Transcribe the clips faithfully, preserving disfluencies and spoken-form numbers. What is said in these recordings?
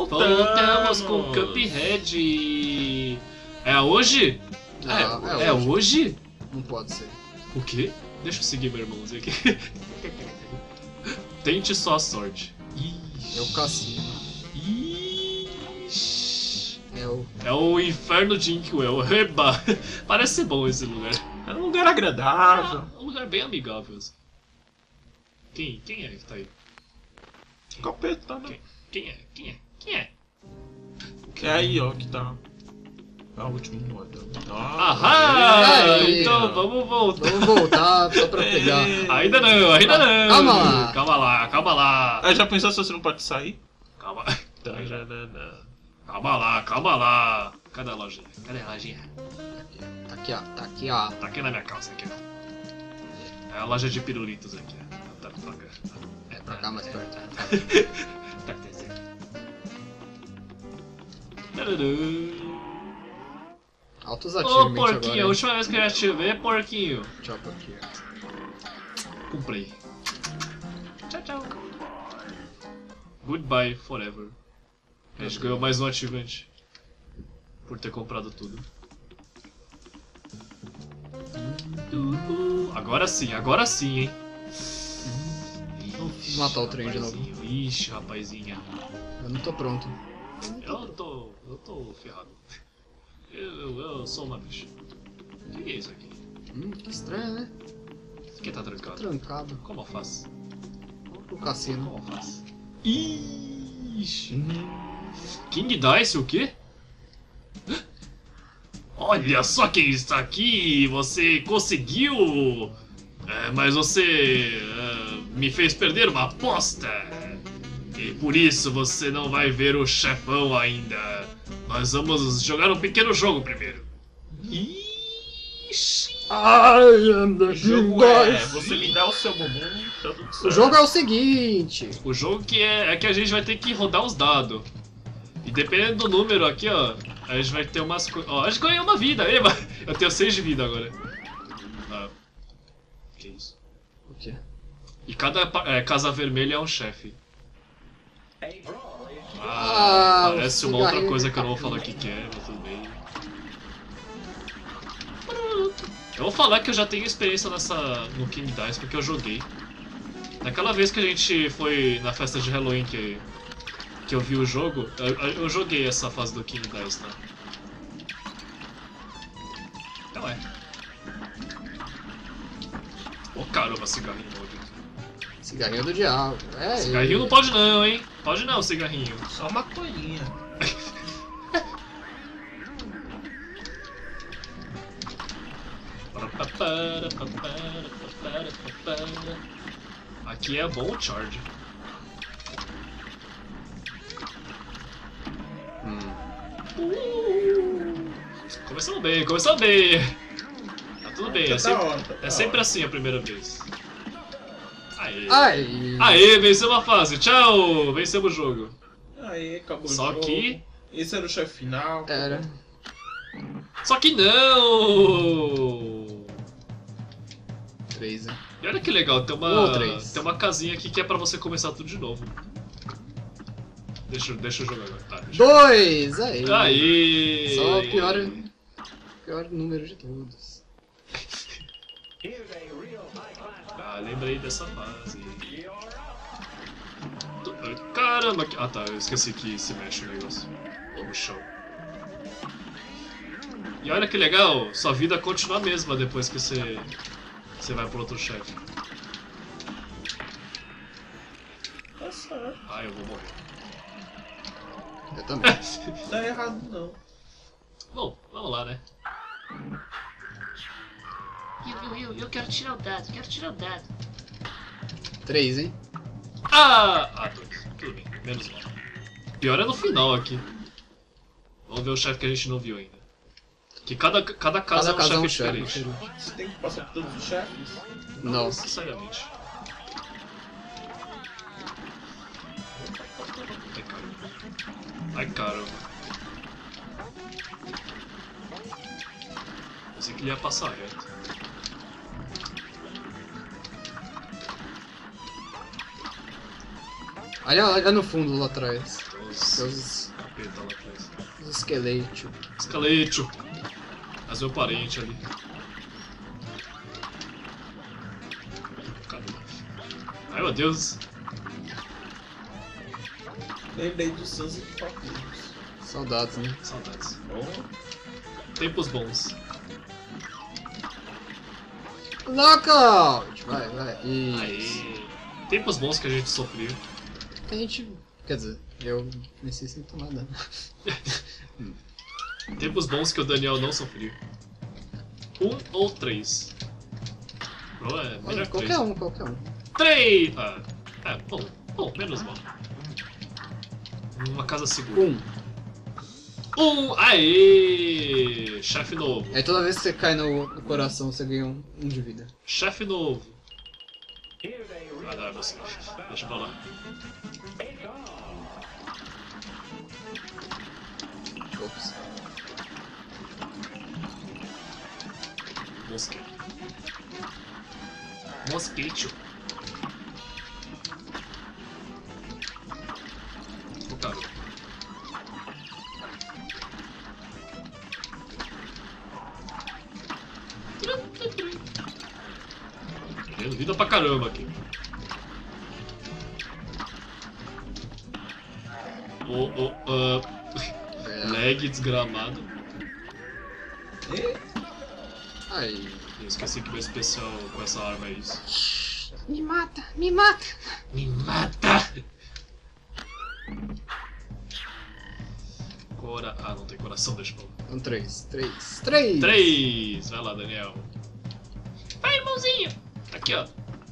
Voltamos com Cuphead. É hoje? Ah, é, é, hoje. é hoje? Não pode ser. O quê? Deixa eu seguir meu irmãozinho aqui. Tente só a sorte. É o cassino. Ixi. É o... É o inferno de Inkwell. Eba! Parece ser bom esse lugar. É um lugar agradável. É um lugar bem amigável. Quem, quem é que tá aí? Capeta, né? Quem, quem é? Quem é? Quem é? É aí, ó, que tá. É o último modo. Ah, Ahá! aí, então ó. vamos voltar. Vamos voltar só pra pegar. Ainda não, ainda não. Calma lá. Calma lá, calma lá. Ah, já pensou se você não pode sair? Calma. Calma lá, calma lá. Cadê a lojinha? Cadê a lojinha? Tá aqui, ó. Tá aqui, ó. Tá aqui na minha calça, aqui, ó. É a loja de pirulitos aqui, ó. Tá pra cá. É Pra cá mais perto. Tá aqui. Altos Ô, achievements porquinho, agora. a última vez que eu ia te ver, porquinho. Tchau, porquinho. Comprei. Tchau, tchau. Goodbye forever. A gente ganhou mais um achievement. Por ter comprado tudo. Agora sim, agora sim, hein. Vamos matar o trem de novo. Rapazinho, ixi, rapazinha. Eu não tô pronto. Eu tô. eu tô ferrado. Eu, eu, eu sou uma bicha. O que é isso aqui? Hum, que estranho, né? Isso aqui tá trancado. Trancado. Como eu faço? Vamos pro cassino. Como eu faço? Ixi. King Dice, o quê? Olha só quem está aqui! Você conseguiu! É, mas você é, me fez perder uma aposta! E por isso você não vai ver o chefão ainda. Nós vamos jogar um pequeno jogo primeiro. Ixi! Ai, anda, O jogo é, você me dá o seu bumbum, tá tudo certo. O jogo é o seguinte. O jogo que é, é que a gente vai ter que rodar os dados. E dependendo do número aqui, ó, a gente vai ter umas coisas. Ó, a gente ganhou uma vida, eba! Eu tenho seis de vida agora. Ah. Que isso? O quê? E cada é, casa vermelha é um chefe. Ah, Ah, parece o uma outra cigarrinho coisa de que eu não vou capim. falar o que que é, mas tudo bem. Eu vou falar que eu já tenho experiência nessa no King Dice porque eu joguei. Naquela vez que a gente foi na festa de Halloween que, que eu vi o jogo, eu, eu joguei essa fase do King Dice, tá? Então é. Ô caramba, cigarrinho maldito. Cigarrinho do diabo. É, Cigarrinho não pode não, hein? Pode não, cigarrinho. Só uma colinha. Aqui é bom o charge. Hum. Começamos bem, começamos bem. Tá tudo bem, é Tá sempre, hora, tá é sempre assim a primeira vez. Aê. Ai. Aê, venceu uma fase, tchau! Vencemos o jogo. Aí, acabou Só o jogo. que- Esse era o chefe final. Era. Só que não! Três, né? E olha que legal, tem uma, Ou três. tem uma casinha aqui que é pra você começar tudo de novo. Deixa, eu- deixa eu jogar agora. Tá, deixa eu... Dois! Aí. Aê! Só o pior, pior número de todos. Ah, lembrei dessa fase. Caramba! que- Ah tá, eu esqueci que se mexe o negócio. O chão. E olha que legal, sua vida continua a mesma depois que você, você vai pro outro chefe. Tá certo. Ah, eu vou morrer. Eu também. Tá errado não. Bom, vamos lá, né? Eu, eu, eu, eu quero tirar o dado, quero tirar o dado. Três, hein? Ah! Ah, dois. Tudo bem, menos mal. Pior é no final aqui. Vamos ver o chefe que a gente não viu ainda. Que cada, cada casa Cada casa é é um um chefe chefe. diferente. Você tem que passar por todos os chefes? Não Não. necessariamente. Ai, caramba. Ai, caramba. Pensei que ele ia passar reto. Olha, olha no fundo lá atrás. Tô, os Os, capeta lá atrás. os esqueletos. Esqueleto. Mas meu parente ali. Caramba. Ai meu Deus. Lembrei dos seus equipamentos. Saudades, né? Saudades. Oh, Tempos bons. Knockout! Vai, vai. Isso. Aê. Tempos bons que a gente sofreu. A gente. Quer dizer, eu comecei sem tomar dano. Tempos bons que o Daniel não sofreu. Um ou três? Bro, é melhor Olha, qualquer três. um, qualquer um. Três! Ah, é, bom, bom, menos mal. Uma casa segura. Um. Um! Aê! Chefe novo. Aí toda vez que você cai no, no coração, você ganha um, um de vida. Chefe novo. Ah, não, é você. Deixa pra lá. Ops. Mosquete. Mosquete. Ô, cara. Ganhando vida pra caramba aqui. Oh, oh, uh, É. lag desgramado. Aí. Eu esqueci que meu especial com essa arma é isso. Me mata, me mata! Me mata! Cora... Ah, não tem coração, deixa eu falar. Então, três, três, três! Três! Vai lá, Daniel. Vai, irmãozinho! Aqui, ó.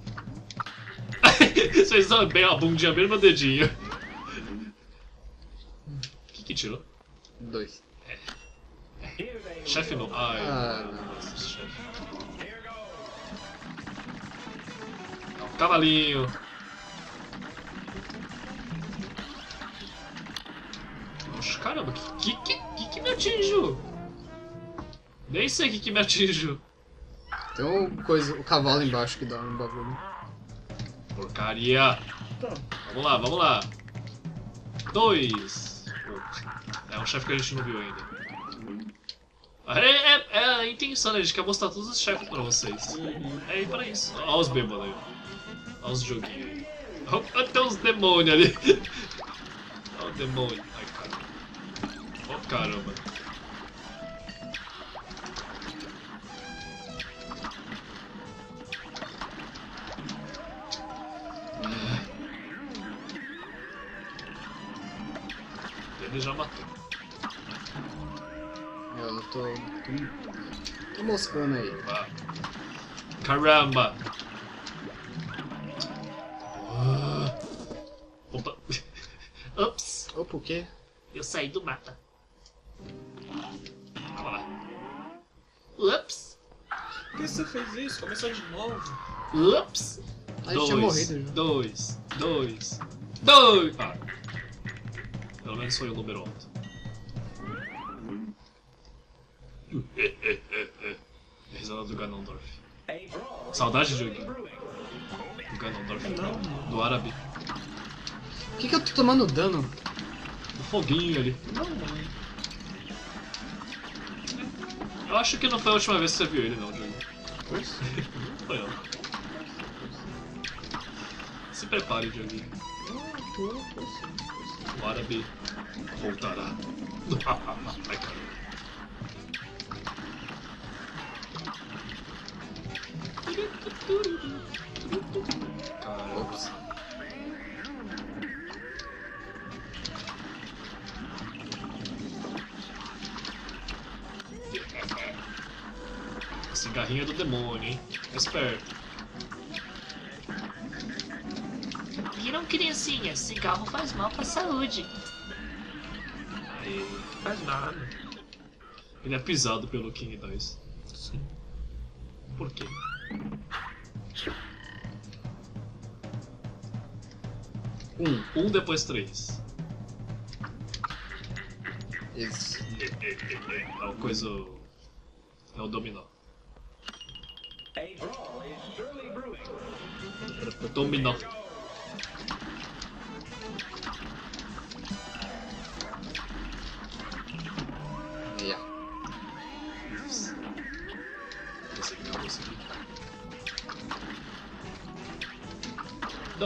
Vocês dão bem a bundinha bem no meu dedinho. O que que tirou? Dois. Chefe não. Ai, Ah, nossa, chefe. Cavalinho. Nossa, caramba, que que, que que me atingiu? Nem sei o que que me atingiu. Tem um coisa, o cavalo embaixo que dá um bagulho. Porcaria. Vamos lá, vamos lá. Dois. É um chefe que a gente não viu ainda. É, é, é a intenção, né? A gente quer mostrar todos os chefes pra vocês. É aí pra isso. Olha os bêbados aí. Olha os joguinhos aí. Olha, tem uns demônios ali. Olha o demônio. Ai, caramba. Oh, caramba. Ele já matou. Eu tô. tô, tô moscando aí. Vá. Caramba! Ah. Opa! Ups! Opa, o quê? Eu saí do mapa. Calma lá. Ups. Por que você fez isso? Começou de novo. Ups. A gente tinha morrido já. Dois, dois, dois! Ah. Pelo menos foi o número alto. Risada do Ganondorf. Saudade de do Ganondorf. Do árabe. Por que, que eu tô tomando dano? Do foguinho ali. Eu acho que não foi a última vez que você viu ele, não, Diogo. Foi não. Se prepare, Dioguinho. O árabe voltará. Ai, caramba. Caramba. A cigarrinha do demônio, hein? Fica esperto. Viram, criancinha? Cigarro faz mal pra saúde. Aí, Faz nada. ele é pisado pelo King dois. Sim. Por quê? Um. Um depois três. Isso. É o coisa. É o dominó. Dominó.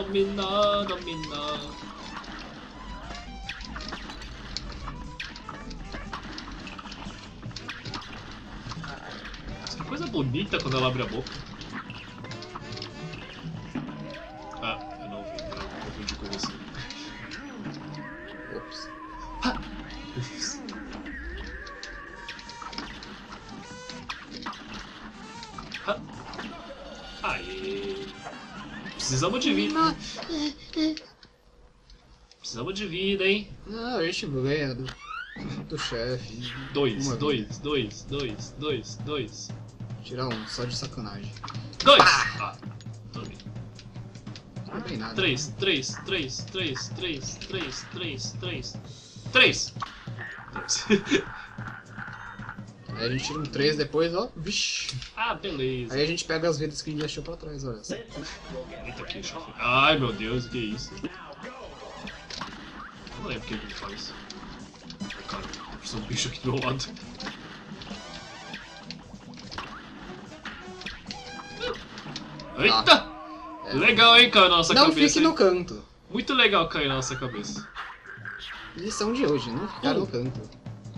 dominó, dominó. Que coisa bonita quando ela abre a boca. Ah, eu não vi, eu confundi com você. Ops. Ups. Ah. Aê. Precisamos de vida. Precisamos de vida, hein? Não, a gente ganha do, do chefe. Dois, Uma dois, vida. dois, dois, dois, dois. Tirar um, só de sacanagem. Dois! Ah, dormi. Não tem nada. Três, três, três, três, três, três, três, três. Três! Dois. Aí a gente tira um três depois, ó. Vixi. Ah, beleza. Aí a gente pega as vidas que a gente deixou pra trás, olha só. Eita, que chefe. Ai, meu Deus, o que é isso? Eu não lembro o que ele faz. Cara, tem um bicho aqui do meu lado. Eita! É. Legal, hein, caiu na nossa Não cabeça. fique hein? no canto. Muito legal cair na nossa cabeça. Lição de hoje, não ficar Uh. no canto.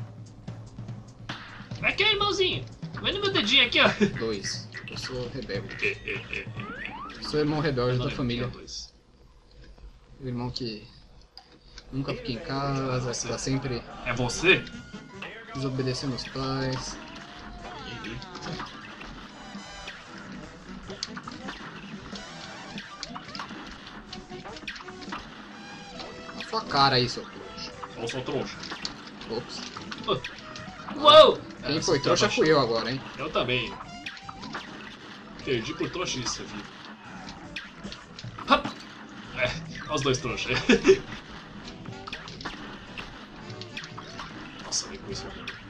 Aqui, irmãozinho. Vai no meu dedinho aqui, ó. Dois. Eu sou rebelde. É, é, é, é. Sou irmão Eu rebelde não da lembro família. quem é o dois. O irmão que nunca fica em casa, que tá sempre É você? desobedecendo os pais. Na sua cara aí, seu trouxa. Ou sou trouxa? Ops. Uou! Quem Essa foi tá trouxa baixando. fui eu agora, hein? Eu também. Perdi por trouxice, viu? Hap! É, olha os dois trouxas. Nossa, vem com isso.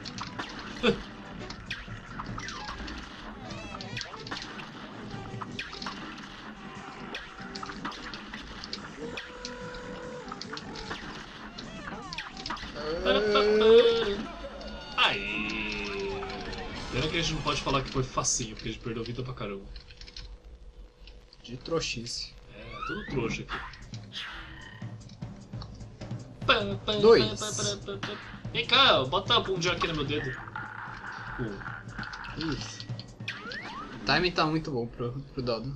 Aê! Pena que a gente não pode falar que foi facinho, porque a gente perdeu vida pra caramba. De trouxice. É, tudo trouxa aqui. Dois. Vem cá, bota a bundinha aqui no meu dedo. Um. Isso. O timing tá muito bom pro, pro dado.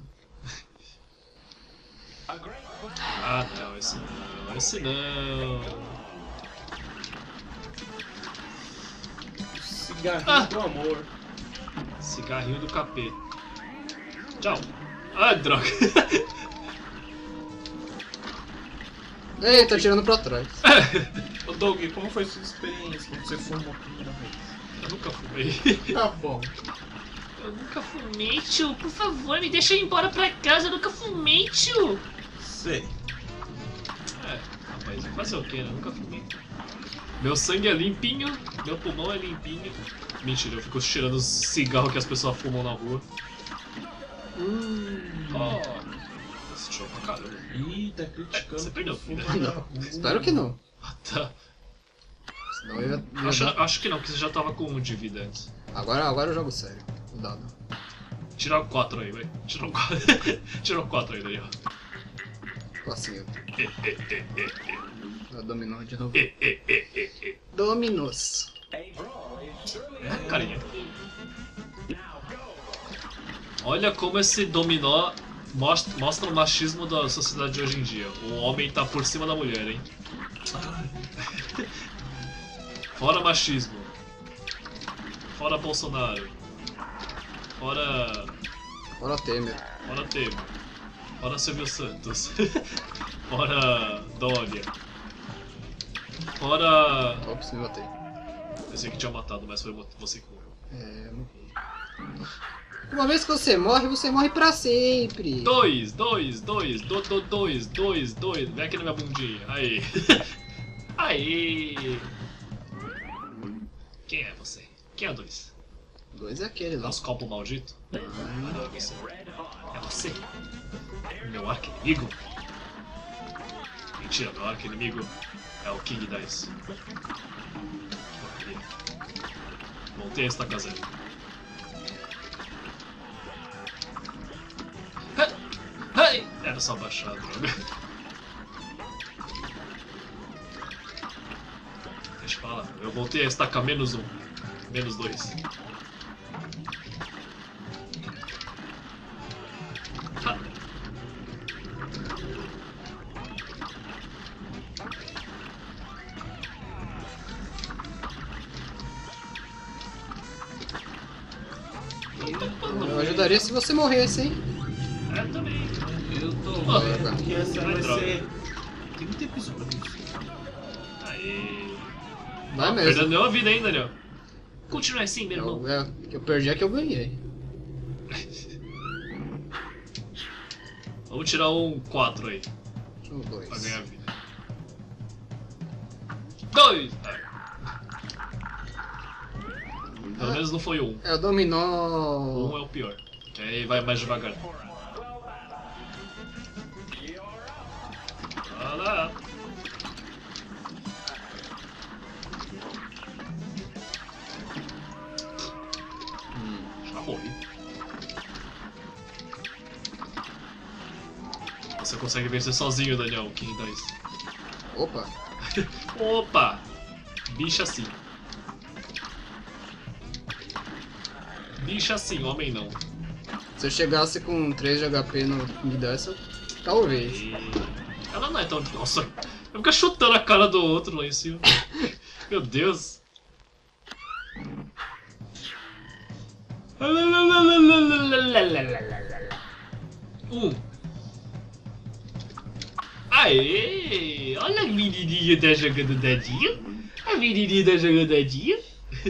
Ah, não, esse não, esse não. Cigarrinho Ah. do amor. Cigarrinho do capeta. Tchau. Ah, droga. Ei, tá tirando pra trás. Ô Doug, como foi sua experiência quando você fumou a primeira vez? Eu nunca fumei. Tá bom. Eu nunca fumei, tio. Por favor, me deixa ir embora pra casa. Eu nunca fumei, tio. Sei. É, rapaz, fazer o que, né? Eu nunca fumei. Meu sangue é limpinho, meu pulmão é limpinho. Mentira, eu fico cheirando os cigarros que as pessoas fumam na rua. Hum. Oh, esse show pra caramba. Ih, tá criticando. Você perdeu, quem filho. fuma na Não, rua. espero que não. Ah, tá. Senão eu ia, ia Acho, dar- acho que não, porque você já tava com um de vida antes. Agora, agora eu jogo sério. O dado. Tira o quatro aí, vai. Tira o quatro. Tira o quatro aí, Daniel. Facinho. É, é, é, é, é. Já dominou de novo. É, é, é, é, é. Dominos. É, carinha. Olha como esse dominó mostra, mostra o machismo da sociedade de hoje em dia. O homem tá por cima da mulher, hein? Fora machismo. Fora Bolsonaro. Fora. Fora Temer. Fora Temer. Fora Silvio Santos. Fora Dória. Fora. Ops, me matei. Pensei que tinha matado, mas foi você que morreu. É, eu morri. Uma vez que você morre, você morre pra sempre. Dois, dois, dois, do, do, dois, dois, dois. Vem aqui na minha bundinha. Aí. Aí. Quem é você? Quem é o dois? Dois é aquele lá. Nosso copo maldito? Não, é você. É você? Meu arco inimigo? Mentira, meu arco inimigo é o King Dice. Porcaria. Montei esta casa ali. Ai, Era só baixar a droga. Deixa eu falar. Eu voltei a estacar menos um. Menos dois. Ha. Eu ajudaria se você morresse, hein? É, também. Eu tô Ah, vendo que essa vai droga. ser... Tem muito episódio. Aê. Vai Ah, mesmo. perdendo nenhuma vida ainda, Daniel. Continua assim, meu irmão. Eu, é, que eu perdi é que eu ganhei. Vamos tirar um quatro aí, Um, dois. pra ganhar vida. Dois! Ah. Pelo Ah. menos não foi um. É o dominó. Um é o pior. Que aí vai mais devagar. Olha lá. Hum, já morri. Você consegue vencer sozinho, Daniel, King Dice. Opa. Opa! Bicha assim. Bicha assim, homem não. Se eu chegasse com três de H P no King Dice, eu- talvez. E... Ela não é tão... Nossa, vai ficar chutando a cara do outro lá em cima. Meu Deus. Um. Aê! Olha a menininha tá jogando dadinho. A menininha tá jogando dadinho.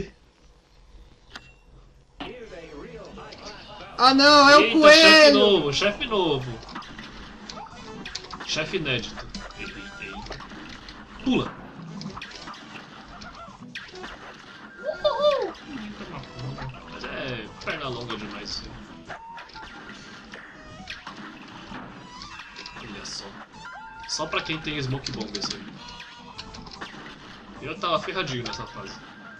Ah não, é o Eita, chefe coelho! novo, chefe novo. Chefe inédito. Eita, eita. Pula. Mas é perna longa demais isso aí. Olha só. Só pra quem tem smoke bomb esse aí. Eu tava ferradinho nessa fase.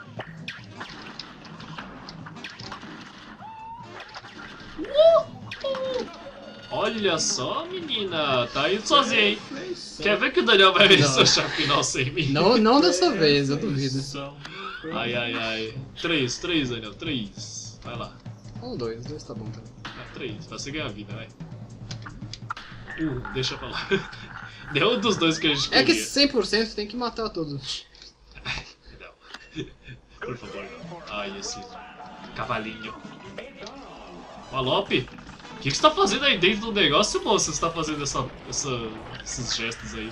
Olha só, menina, tá indo sozinha, hein? Quer ver que o Daniel vai vencer Não. o chave final sem mim? Não, não dessa vez, eu duvido. Ai, ai, ai. Três, três, Daniel, três. Vai lá. Um, dois, dois tá bom também. É, três, pra você ganhar vida, vai. Um, deixa pra lá. Nenhum dos dois que a gente É que queria. cem por cento tem que matar todos. Não. Por favor, não. Ai, esse cavalinho. Malope, o que, que você tá fazendo aí dentro do negócio, moça? Você tá fazendo essa, essa, esses gestos aí?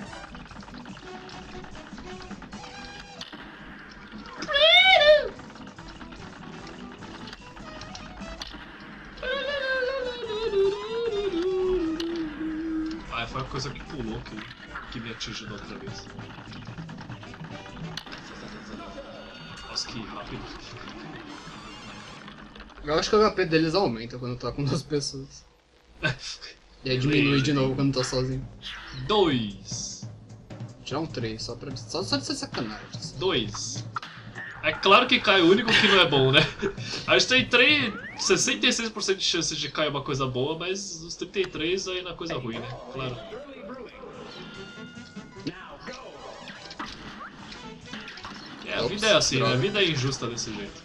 Ah, foi a coisa que pulou que, que me atingiu da outra vez. Nossa, que rápido. Eu acho que o H P deles aumenta quando tá com duas pessoas. E aí diminui de novo quando tá sozinho. Dois. Tirar um três, só, pra, só, só de ser sacanagem. Dois. É claro que cai o único que não é bom, né? A gente tem três, sessenta e seis por cento de chance de cair uma coisa boa, mas os trinta e três aí na coisa ruim, né? Claro. É, a vida é assim, né? A vida é injusta desse jeito.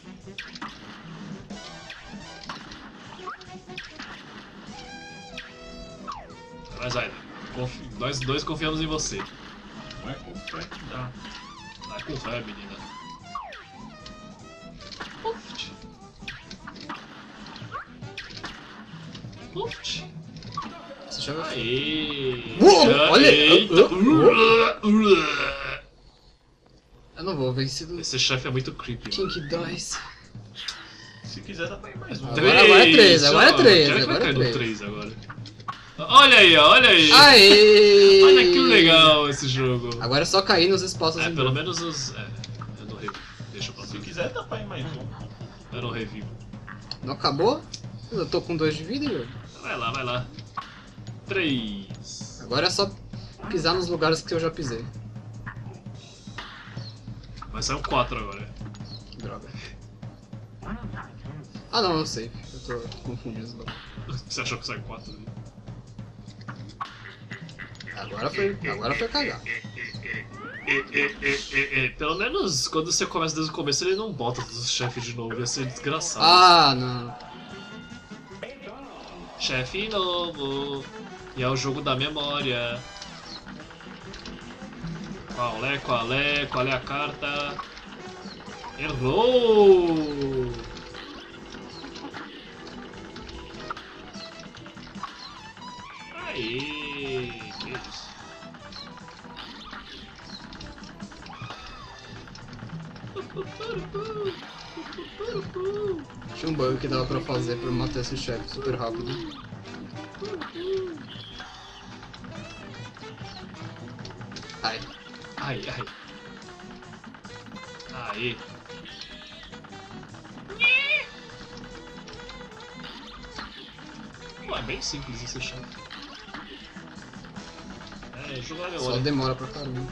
Mas vai, confi- nós dois confiamos em você. Vai com fé que dá. Vai com fé, menina. Uft. Uft. Você já vai. Aê! Uou, olha! Eita! Eu não vou vencer do Esse chefe é muito creepy. King Dice. Se quiser dá pra ir mais um. Agora- agora é três, agora é três, Quero que vai agora é cair no três. três agora. Olha aí, ó, olha aí! Aê! Olha que legal esse jogo. Agora é só cair nos espaços É, em pelo branco. menos os. É, eu não revivo. Deixa eu Se passar. quiser dá pra ir mais um. Eu não revivo. Não acabou? Eu tô com dois de vida, Yuri. Vai lá, vai lá. Três. Agora é só pisar nos lugares que eu já pisei. Vai sair um quatro agora. Que droga. Ah não, eu sei. Eu tô confundindo os bagulhos. Você achou que sai quatro ali? Agora foi, agora foi cagar. É, é, é, é, é. Pelo menos quando você começa desde o começo, ele não bota todos os chefes de novo, ia ser desgraçado. Ah, não. Chefe novo. E é o jogo da memória. Qual é, qual é, qual é a carta? Errou! Aê, que isso? Tinha um bug que dava pra fazer pra matar esse chefe super rápido. Ai. Ai, ai. Aí. Pô, é bem simples esse chefe. É, jogo na Só memória. demora pra caramba.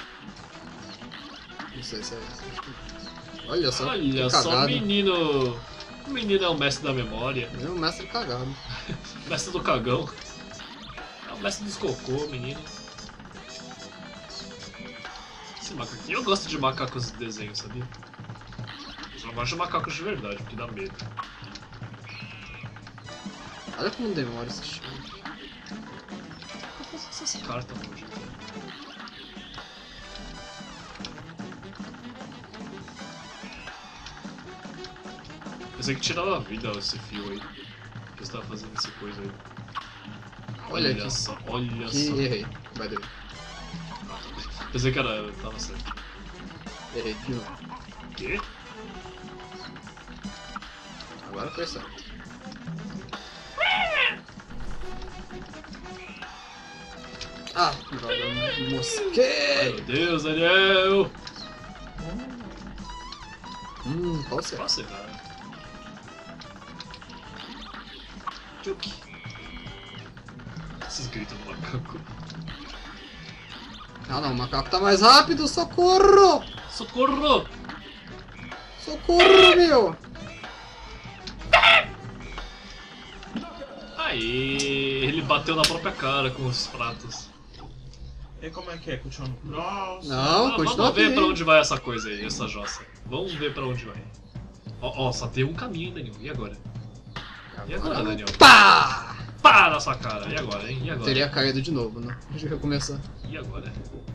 Não sei se é isso. Olha só. Olha que só, cagada. menino. O menino é o mestre da memória. É um mestre cagado. Mestre do cagão. É o mestre dos cocô, menino. Esse macaco aqui. Eu gosto de macacos de desenho, sabia? Eu só gosto de macacos de verdade, porque dá medo. Olha como demora esse chefe. Essas cartas hoje. Pensei que tirava a vida esse fio aí. Que você tava fazendo essa coisa aí. Olha aqui. só, olha Que só. errei. Vai doer. Ah, tá. Pensei que era. Tava certo. Errei de novo. O quê? Agora foi certo. Ah, droga, Ai mosquei! meu Deus, Daniel! Hum, qual será? Posso errar? Tchuk. Esses gritos do macaco. Ah não, o macaco tá mais rápido, socorro! Socorro! Socorro, meu! Aí, ele bateu na própria cara com os pratos. E como é que é? Continua no próximo? Não, Ah, continua vamos ver aqui. pra onde vai essa coisa aí, essa jossa. Vamos ver pra onde vai. Ó, ó, só tem um caminho, Daniel. E agora? E agora, Daniel? Pá! Pá na sua cara. E agora, hein? E agora? Teria caído de novo, né? Deixa eu recomeçar. E agora?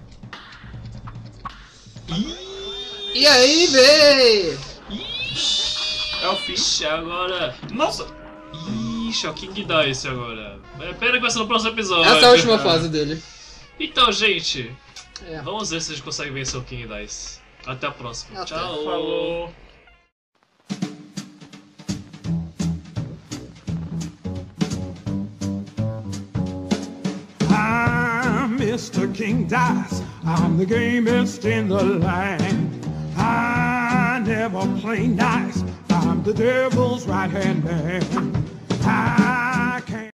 E aí, véi? É o fim. Ixi, agora... Nossa! Ixi, é o King Dice agora. É, pena que vai ser no próximo episódio. Essa é a última fase dele. Então, gente, É. vamos ver se a gente consegue vencer o King Dice. Até a próxima. Até. Tchau. Falou! I'm Mister King Dice. I'm the gamest in the land. I never play nice. I'm the devil's right hand man.